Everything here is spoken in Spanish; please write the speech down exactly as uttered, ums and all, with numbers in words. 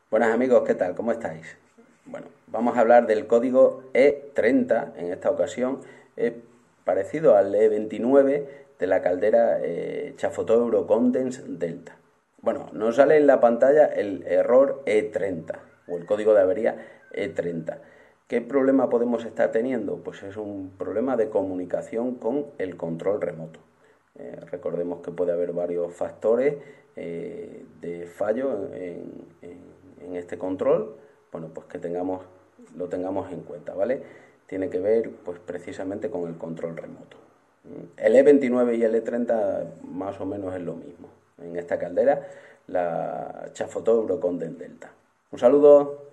Buenas amigos, ¿qué tal? ¿Cómo estáis? Bueno, vamos a hablar del código E treinta en esta ocasión. Es parecido al E veintinueve de la caldera eh, Chafoto Eurocondense Delta. Bueno, nos sale en la pantalla el error E treinta o el código de avería E treinta. ¿Qué problema podemos estar teniendo? Pues es un problema de comunicación con el control remoto. Eh, recordemos que puede haber varios factores eh, de fallo en, en en este control, bueno, pues que tengamos, lo tengamos en cuenta, ¿vale? Tiene que ver, pues precisamente con el control remoto. El E veintinueve y el E treinta más o menos es lo mismo. En esta caldera, la Chafoto Eurocondense Delta. Un saludo.